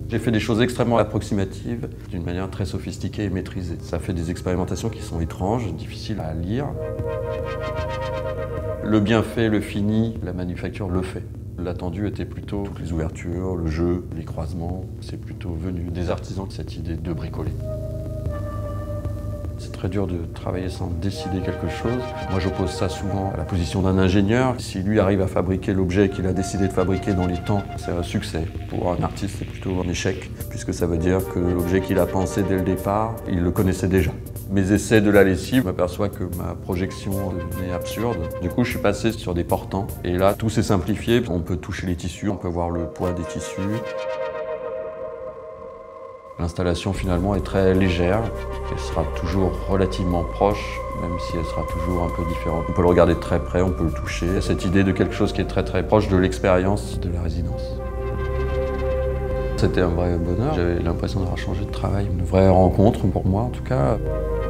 J'ai fait des choses extrêmement approximatives, d'une manière très sophistiquée et maîtrisée. Ça fait des expérimentations qui sont étranges, difficiles à lire. Le bien fait, le fini, la manufacture le fait. L'attendu était plutôt toutes les ouvertures, le jeu, les croisements. C'est plutôt venu des artisans, cette idée de bricoler. C'est très dur de travailler sans décider quelque chose. Moi, j'oppose ça souvent à la position d'un ingénieur. Si lui arrive à fabriquer l'objet qu'il a décidé de fabriquer dans les temps, c'est un succès. Pour un artiste, c'est plutôt un échec, puisque ça veut dire que l'objet qu'il a pensé dès le départ, il le connaissait déjà. Mes essais de la lessive, je m'aperçois que ma projection devenait absurde. Du coup, je suis passé sur des portants. Et là, tout s'est simplifié. On peut toucher les tissus, on peut voir le poids des tissus. L'installation finalement est très légère, elle sera toujours relativement proche, même si elle sera toujours un peu différente. On peut le regarder de très près, on peut le toucher. Il y a cette idée de quelque chose qui est très proche de l'expérience de la résidence. C'était un vrai bonheur, j'avais l'impression d'avoir changé de travail, une vraie rencontre pour moi en tout cas.